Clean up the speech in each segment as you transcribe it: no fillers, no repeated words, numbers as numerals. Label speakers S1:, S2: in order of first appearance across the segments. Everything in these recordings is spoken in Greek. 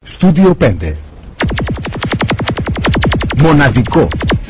S1: Στούντιο 5. Μοναδικό.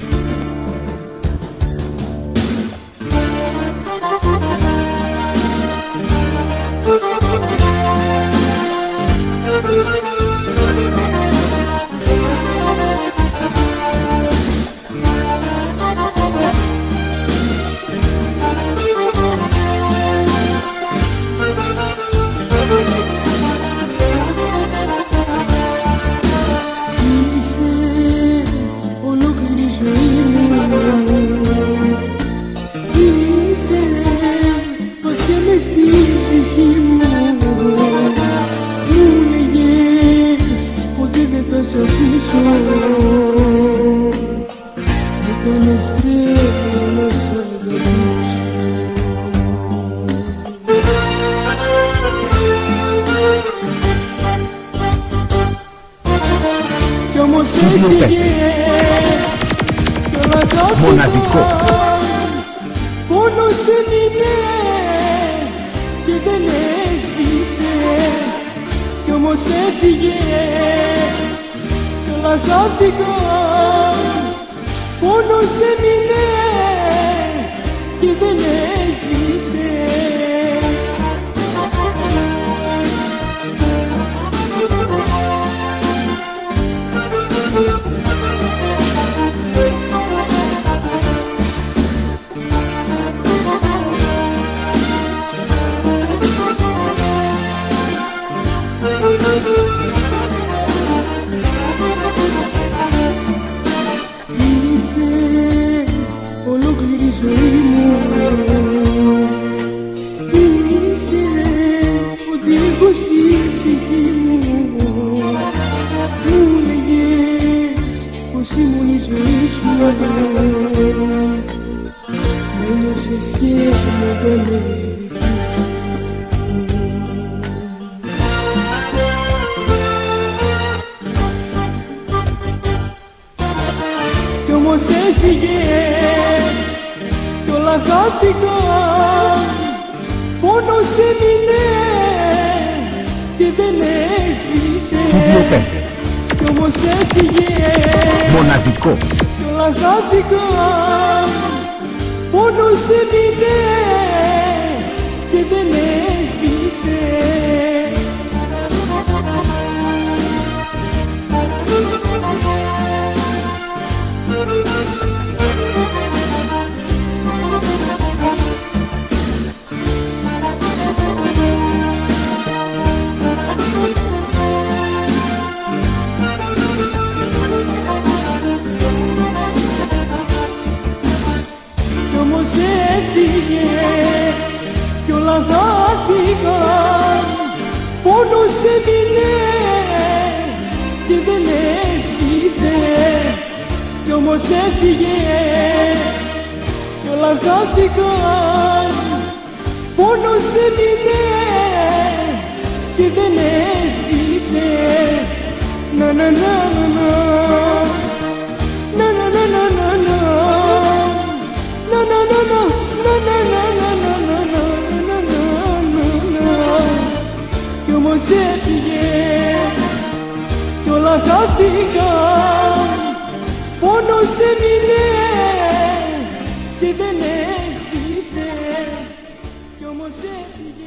S1: Μοναδικό.
S2: Πόνος έμεινε και δεν έσβησε, κι όμως έφυγες κι όλα χάθηκαν. Πόνος έμεινε και δεν έσβησε. Κι όμως έφυγες κι όλα χάθηκαν. Πόνος έμεινε και δεν έσβησε.
S1: Στούντιο 5.
S2: Κι όμως έφυγες
S1: Μοναδικό.
S2: κι όλα χάθηκαν. Πόνος έμεινε και δεν έσβησε. Έφυγες κι όλα χάθηκαν. Πόνος έμεινε και δεν έσβησε. Κι όμως έφυγες κι όλα χάθηκαν. Πόνος έμεινε και δεν έσβησε. Να να να να να να να να να να να. Κι όμως έφυγες κι όλα χάθηκαν. Πόνος έμεινε και δεν έσβησε. Κι όμως έφυγες.